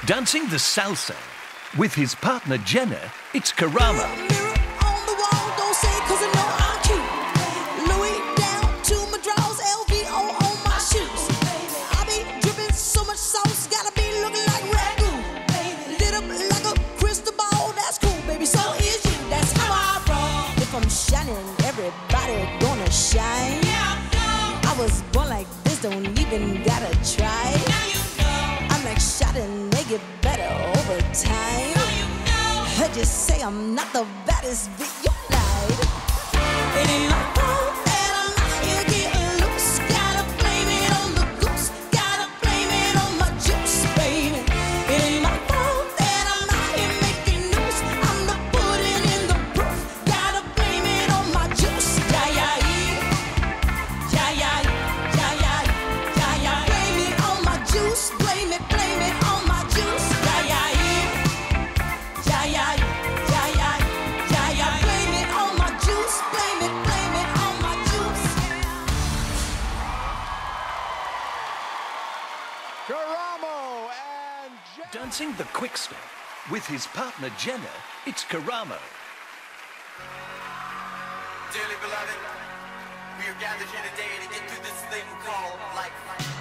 Dancing the salsa with his partner Jenna, it's Karamo. Mirror on the wall, don't say it 'cause I know I'm cute. Louis down to my drawers, LVO on my shoes. I be dripping so much sauce, gotta be looking like ragu. Lit up like a crystal ball, that's cool, baby. So is you, that's how I roll. If I'm shining, everybody gonna shine. I was born like this, don't even gotta try. I'm like shot and they get better over time. Heard you say I'm not the baddest, but you lied. It ain't my fault that I'm out here getting loose. Gotta blame it on the goose. Gotta blame it on my juice, baby. It ain't my fault that I'm out here making news. I'm the pudding in the proof. Gotta blame it on my juice. Yeah, yeah, yeah. Yeah, yeah, yeah, yeah, yeah, yeah. Blame it on my juice. Blame it on my juice. Yeah, yeah, yeah. Yeah, yeah, yeah, yeah, yeah, yeah. Blame it on my juice. Blame it on my juice. Karamo and Jenna. Dancing the quick step with his partner Jenna, it's Karamo. Dearly beloved, we are gathered here today to get through this thing called life.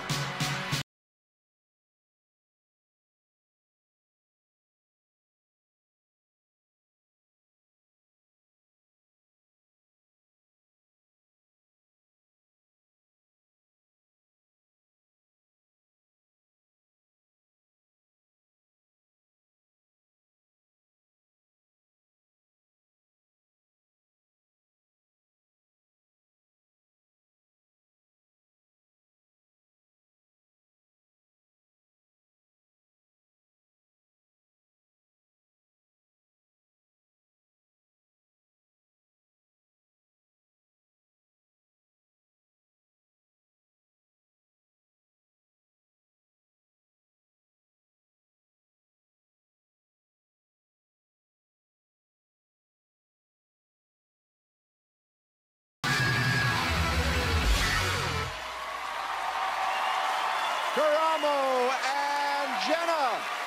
Karamo and Jenna.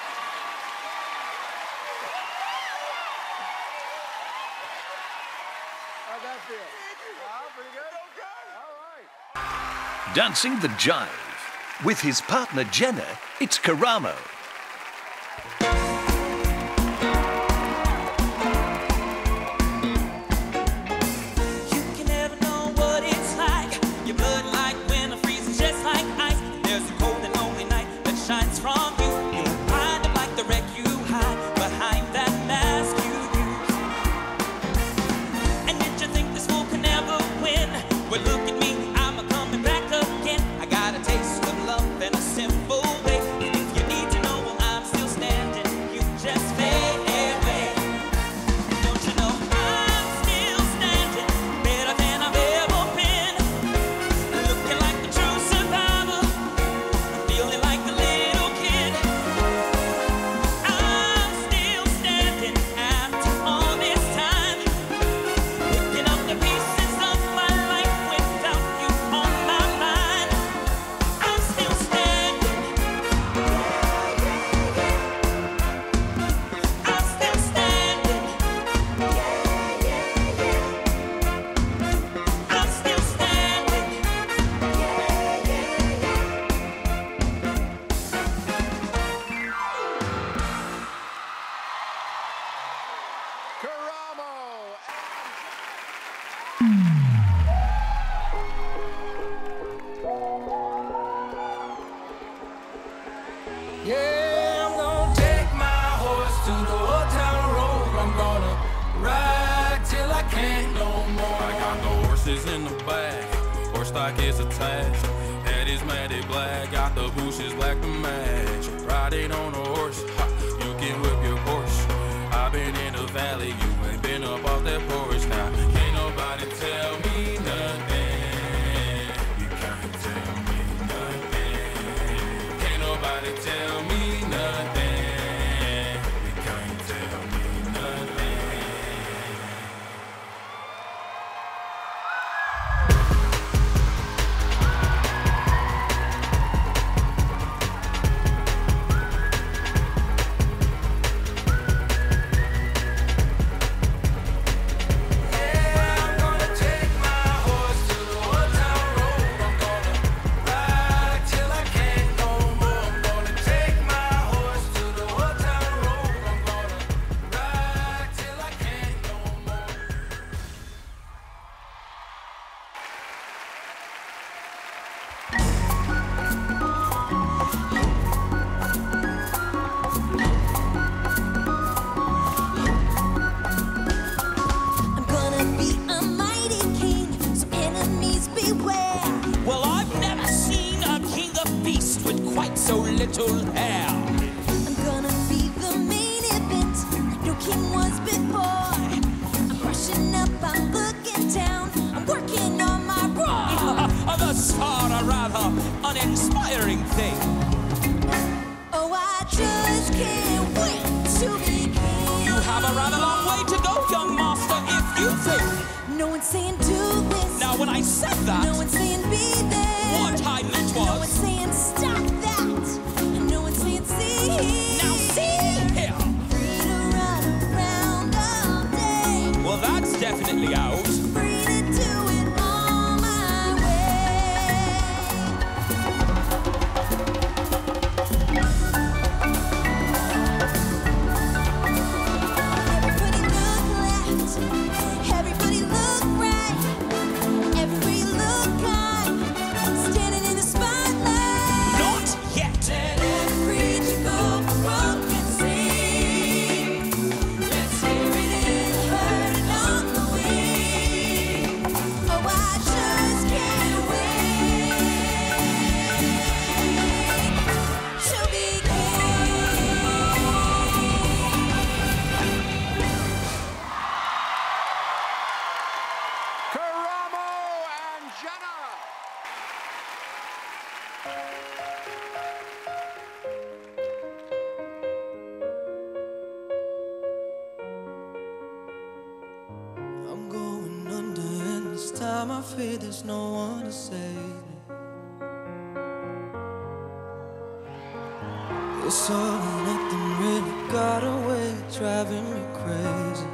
How'd that feel? Pretty good? Okay. All right. Dancing the jive with his partner Jenna, it's Karamo. You can never know what it's like. Your blood like winter freezes just like ice. There's a cold and lonely night that shines from you. You hide them like the wreck you hide behind that mask you use. And yet you think this fool can never win. Well, look at me, I'm a coming back again. I got a taste of love in a simple way. If you need to know, well, I'm still standing. You just fade away. Don't you know I'm still standing, better than I've ever been. Looking like a true survivor, feeling like a little kid. I'm still standing after all this time, picking up the pieces of my life without you on my mind. I'm still standing. I'm still standing. I'm still standing. Karamo. Yeah, I'm gonna take my horse to the old town road. I'm gonna ride till I can't no more. I got the horses in the back, horse stock is attached. Head is matted black, got the bushes black to match. Riding on a horse, ha, you can whip your Porsche. I've been in the valley, you ain't been up off that porch. Now, can't nobody tell me nothing. You can't tell me nothing. Can't nobody tell me nothing. You can't tell me nothing. quite so little hair. I'm gonna be the main event, like no king was before. I'm brushing up, I'm looking down, I'm working on my bra. Thus far a rather uninspiring thing. Oh, I just can't wait to be king. You have a rather long way to go, young master, if you think. No one's saying do this. Now when I said that, No one's saying be there. what I meant was, No one's saying stop that. And no one's saying see here. now see here. Free to run around all day. Well, that's definitely out. Free to do it all my way. Everybody look left. Everybody look right. Everybody look kind. Standing in the spotlight. Not yet. Let every preacher go for broke and sing. Let's hear it and heard it on the wing. Oh, I just can't wait to be Karamo and Jenna. I'm going under, and this time I fear there's no one to save me. It's all or nothing, really got a way of driving me crazy.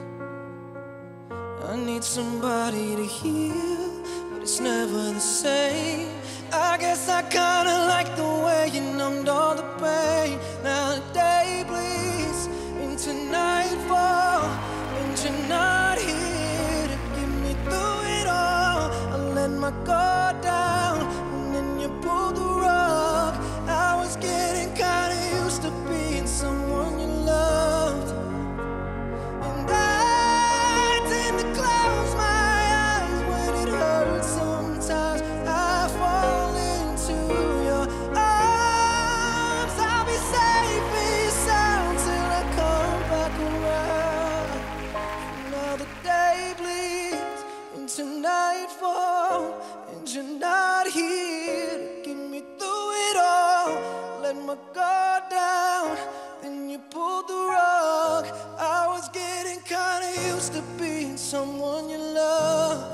I need somebody to heal, but it's never the same. I guess I kinda like the way you numbed all the pain. Now the day bleeds into nightfall, and you're not here to get me through it all. I let my guard down, and then you pulled the rug. I was getting kinda used to being someone you loved, and I tend to close my eyes when it hurts. Sometimes I fall into your arms. I'll be safe and sound till I come back around. Now the day bleeds into nightfall, and you're not here to get me through it all. Let my guard down, then you pulled the rug. I was getting kinda used to being someone you loved.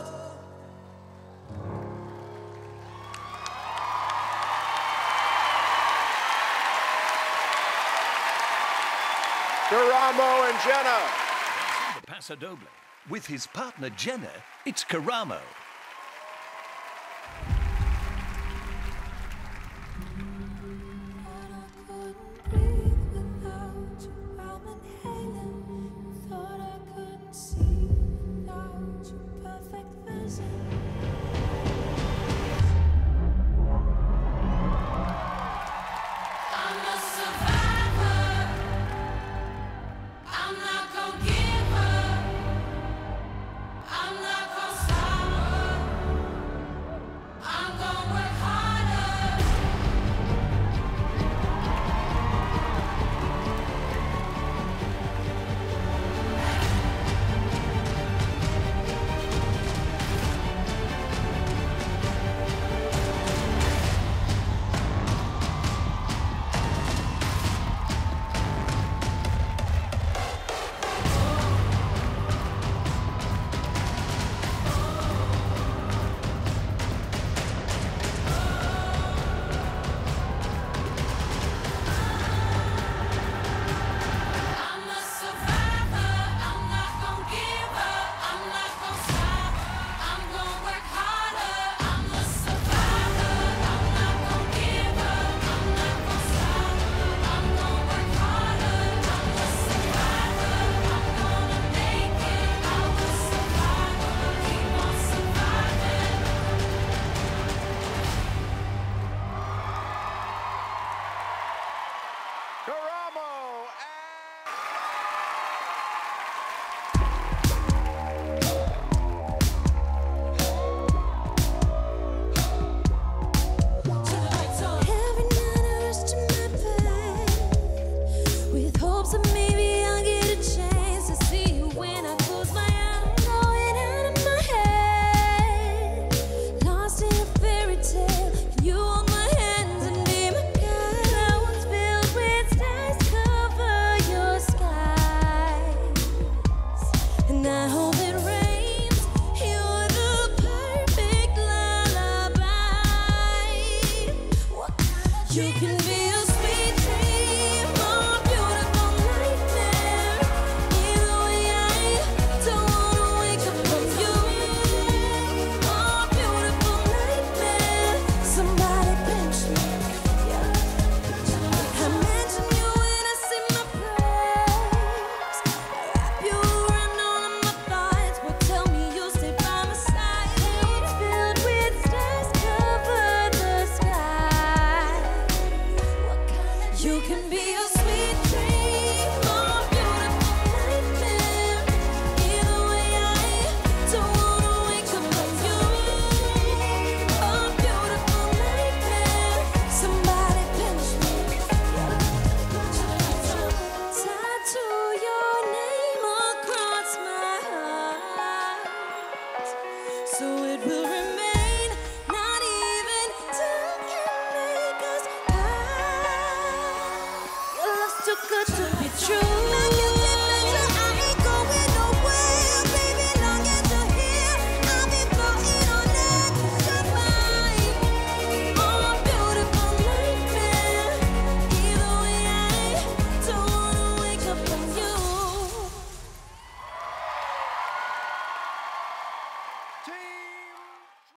Karamo and Jenna. The Paso Doble. With his partner Jenna, it's Karamo. I'm not gonna give up. I'm not gonna stop. You can be a sweet dream or a beautiful nightmare. Either way, I don't wanna wake up from you. Or a beautiful nightmare. Somebody pinch me. I mention you when I sing my praise. I wrap you around all of my thoughts, but tell me you'll stay by my side. Clouds filled with stars cover the sky. You can be a sweet dream or a beautiful nightmare. Either way, I don't wanna wake up from you. A beautiful nightmare. Somebody pinch me. Tattoo your name across my heart, so it will remain, not even till you make us part. Your love's too good to be true.